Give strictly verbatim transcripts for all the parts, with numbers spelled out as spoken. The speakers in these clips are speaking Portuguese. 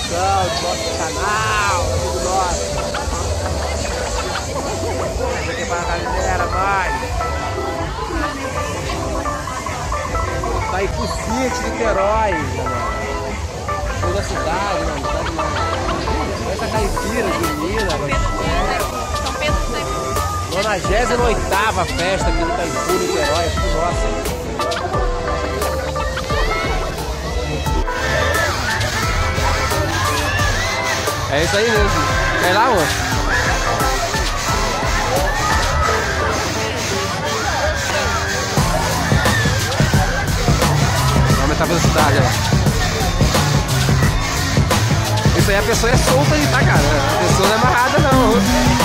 divulgação do nosso canal, amigo nosso. Essa aqui é para a galera, vai. Itaipu Niterói, toda a cidade, não, cidade não. Essa caipira de Minas, São Pedro do Itaipu. nonagésima oitava festa aqui no Itaipu Niterói, nossa. É isso aí mesmo. Quer ir lá, moço? Vou aumentar a velocidade, ó. Isso aí a pessoa é solta aí, tá, cara? A pessoa não é amarrada, não.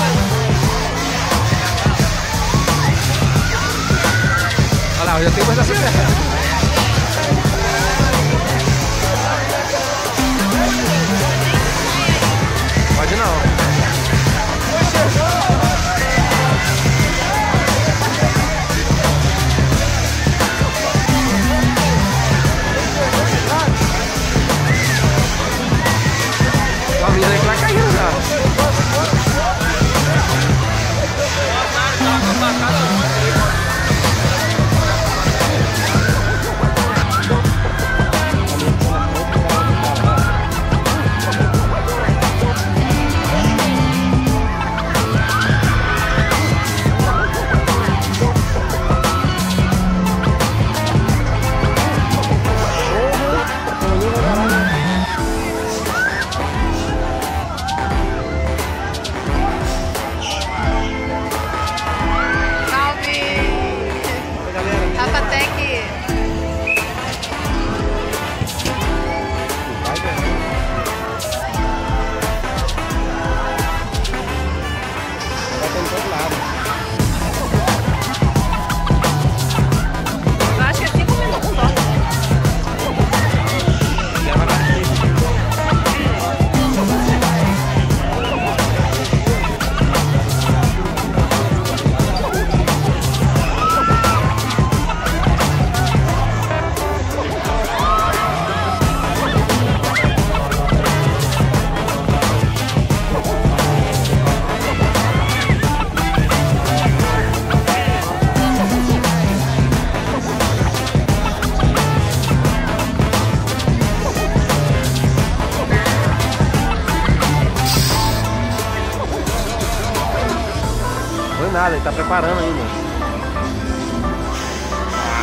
Olha lá, eu já tenho mais acelerado. Pode não. A menina aí tá caindo já. Nada, ele tá preparando ainda.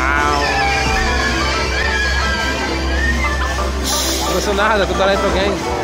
Não aconteceu nada, tu tá lá entre alguém.